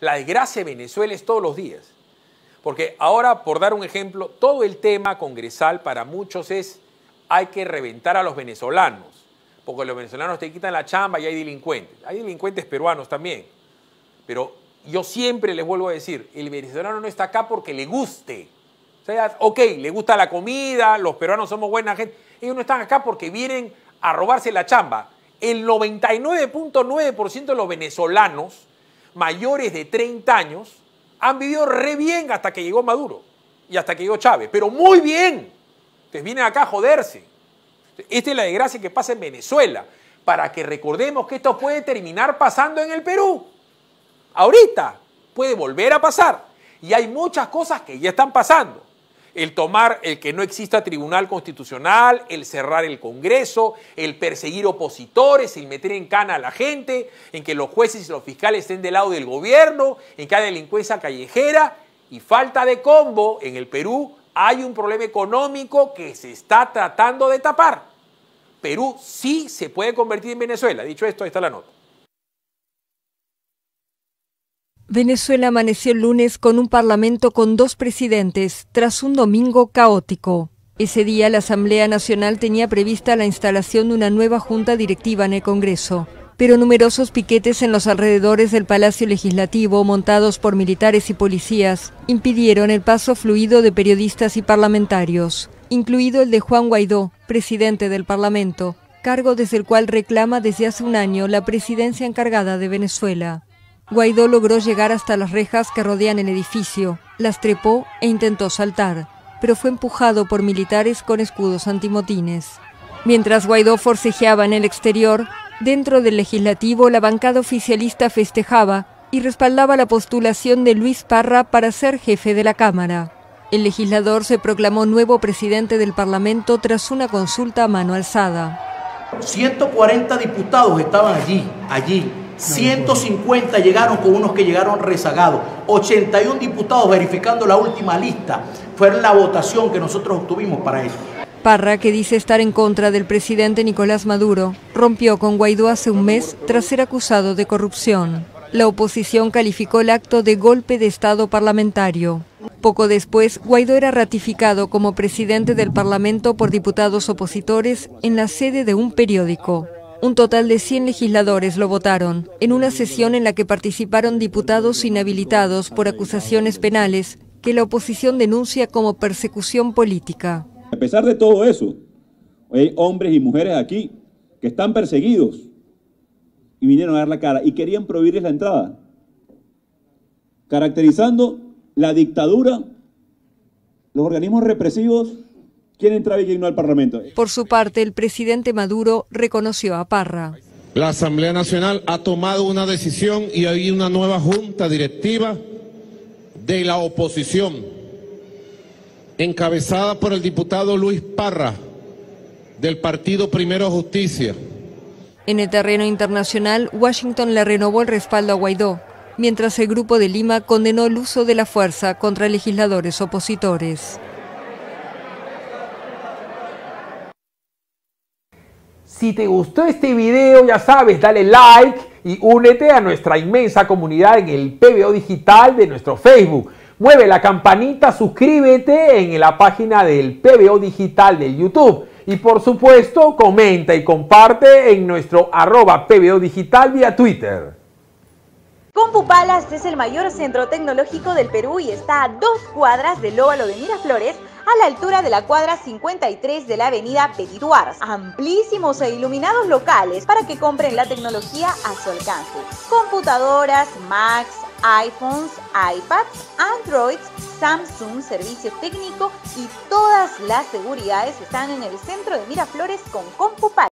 La desgracia de Venezuela es todos los días. Porque ahora, por dar un ejemplo, todo el tema congresal para muchos es hay que reventar a los venezolanos, porque los venezolanos te quitan la chamba y hay delincuentes. Hay delincuentes peruanos también. Pero yo siempre les vuelvo a decir, el venezolano no está acá porque le guste. O sea, ok, le gusta la comida, los peruanos somos buena gente. Ellos no están acá porque vienen a robarse la chamba. El 99.9% de los venezolanos mayores de 30 años han vivido re bien hasta que llegó Maduro y hasta que llegó Chávez, pero muy bien. Entonces vienen acá a joderse. Esta es la desgracia que pasa en Venezuela, para que recordemos que esto puede terminar pasando en el Perú. Ahorita puede volver a pasar. Y hay muchas cosas que ya están pasando. El tomar, el que no exista tribunal constitucional, el cerrar el Congreso, el perseguir opositores, el meter en cana a la gente, en que los jueces y los fiscales estén del lado del gobierno, en que haya delincuencia callejera y falta de combo. En el Perú hay un problema económico que se está tratando de tapar. Perú sí se puede convertir en Venezuela. Dicho esto, ahí está la nota. Venezuela amaneció el lunes con un parlamento con 2 presidentes, tras un domingo caótico. Ese día la Asamblea Nacional tenía prevista la instalación de una nueva junta directiva en el Congreso, pero numerosos piquetes en los alrededores del Palacio Legislativo, montados por militares y policías, impidieron el paso fluido de periodistas y parlamentarios, incluido el de Juan Guaidó, presidente del Parlamento, cargo desde el cual reclama desde hace un año la presidencia encargada de Venezuela. Guaidó logró llegar hasta las rejas que rodean el edificio, las trepó e intentó saltar, pero fue empujado por militares con escudos antimotines. Mientras Guaidó forcejeaba en el exterior, dentro del legislativo la bancada oficialista festejaba y respaldaba la postulación de Luis Parra para ser jefe de la Cámara. El legislador se proclamó nuevo presidente del Parlamento tras una consulta a mano alzada. 140 diputados estaban allí. 150 llegaron con unos que llegaron rezagados. 81 diputados verificando la última lista. Fue la votación que nosotros obtuvimos para eso. Parra, que dice estar en contra del presidente Nicolás Maduro, rompió con Guaidó hace un mes tras ser acusado de corrupción. La oposición calificó el acto de golpe de Estado parlamentario. Poco después, Guaidó era ratificado como presidente del Parlamento por diputados opositores en la sede de un periódico. Un total de 100 legisladores lo votaron, en una sesión en la que participaron diputados inhabilitados por acusaciones penales que la oposición denuncia como persecución política. A pesar de todo eso, hay hombres y mujeres aquí que están perseguidos y vinieron a dar la cara y querían prohibirles la entrada, caracterizando la dictadura, los organismos represivos. ¿Quién entraba y quién no al Parlamento? Por su parte, el presidente Maduro reconoció a Parra. La Asamblea Nacional ha tomado una decisión y hay una nueva junta directiva de la oposición, encabezada por el diputado Luis Parra, del partido Primero Justicia. En el terreno internacional, Washington le renovó el respaldo a Guaidó, mientras el Grupo de Lima condenó el uso de la fuerza contra legisladores opositores. Si te gustó este video, ya sabes, dale like y únete a nuestra inmensa comunidad en el PBO Digital de nuestro Facebook. Mueve la campanita, suscríbete en la página del PBO Digital de YouTube. Y por supuesto, comenta y comparte en nuestro @PBO Digital vía Twitter. CompuPalace es el mayor centro tecnológico del Perú y está a 2 cuadras del óvalo de Miraflores, a la altura de la cuadra 53 de la avenida Petit Duars. Amplísimos e iluminados locales para que compren la tecnología a su alcance. Computadoras, Macs, iPhones, iPads, Androids, Samsung, servicio técnico y todas las seguridades están en el centro de Miraflores con CompuPalace.